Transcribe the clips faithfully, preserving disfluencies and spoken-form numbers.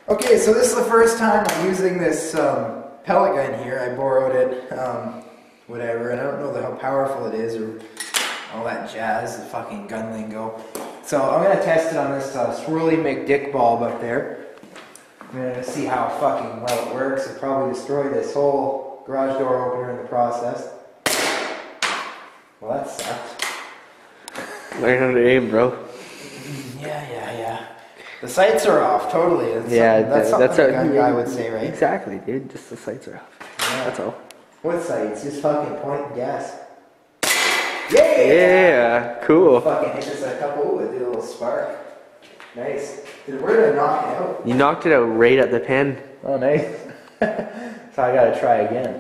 Okay, so this is the first time I'm using this um, pellet gun here. I borrowed it, um, whatever, and I don't know how powerful it is or all that jazz, the fucking gun lingo. So I'm gonna test it on this uh, swirly McDick bulb up there. I'm gonna see how fucking well it works. It'll probably destroy this whole garage door opener in the process. Well, that sucked. Learn how to aim, bro. Yeah, yeah, yeah. The sights are off, totally. That's yeah, something, that's something that's a a gun yeah, guy would say, right? Exactly, dude. Just the sights are off. Yeah. That's all. What sights? Just fucking point and guess. Yeah! Yeah, cool. Fucking hit just a couple. Ooh, it did a little spark. Nice. Did, where did I knock it out? You knocked it out right at the pin. Oh, nice. So I gotta try again.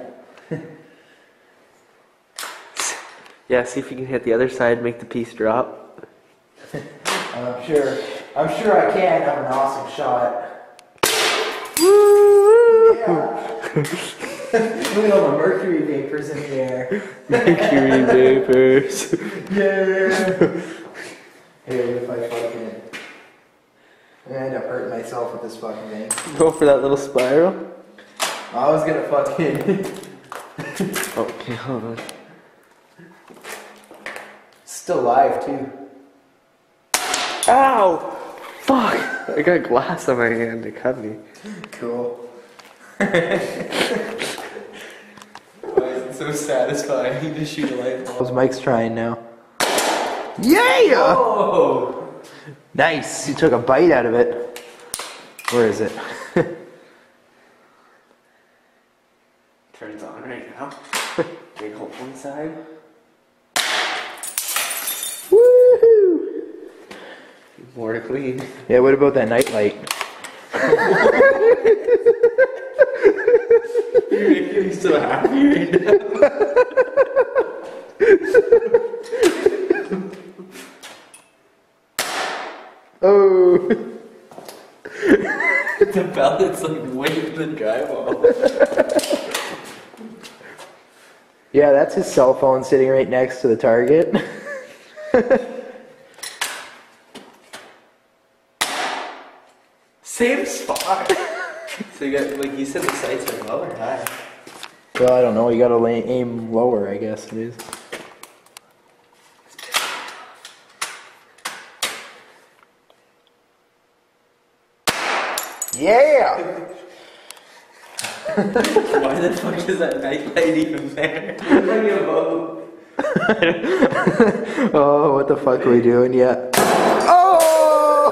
Yeah, see if you can hit the other side, make the piece drop. I'm sure. I'm sure I can have an awesome shot. Woo! Yeah. Look at all the mercury vapors in the air. Mercury vapors. Yeah. Hey, what if I fucking... I'm gonna end up hurting myself with this fucking thing. Go for that little spiral. I was gonna fucking... Okay, hold on. Still live too. Ow! Fuck! I got glass on my hand to cut me. Cool. Why is it so satisfying to shoot a light bulb? How's Mike's trying now? Yeah! Oh! Nice! You took a bite out of it. Where is it? Turns on right now. Big hole inside. Woohoo! More to clean. Yeah, what about that night light? You're making me so happy right now. Oh! The pellet's like way in the drywall. Yeah, that's his cell phone sitting right next to the target. Same spot. So you got, like you said, the sights are low or high? Well, I don't know. You gotta lay, aim lower, I guess it is. Yeah! Why the fuck is that nightlight even there? It's like a boat. Oh, what the fuck are we doing? Yeah. Oh!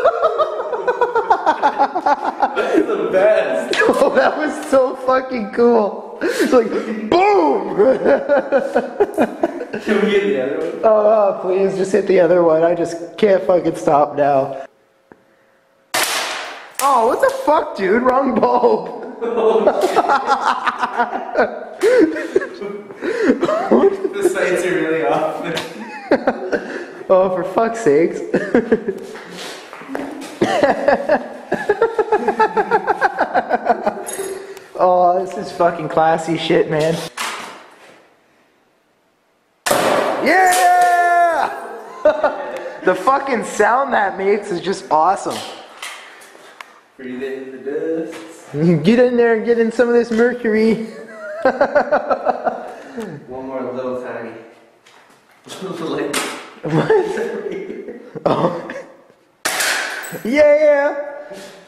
That's the best. Oh, that was so fucking cool. It's like, boom! Can we get the other one? Oh, please, just hit the other one. I just can't fucking stop now. Oh, what the fuck, dude? Wrong bulb. The sights are really off. Oh, for fuck's sakes. Oh, this is fucking classy shit, man. Yeah! The fucking sound that makes is just awesome. Breathe in the dust. Get in there and get in some of this mercury. One more little tiny. Like, What? Oh. Yeah!